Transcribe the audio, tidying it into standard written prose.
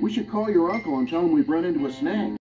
We should call your uncle and tell him we've run into a snag.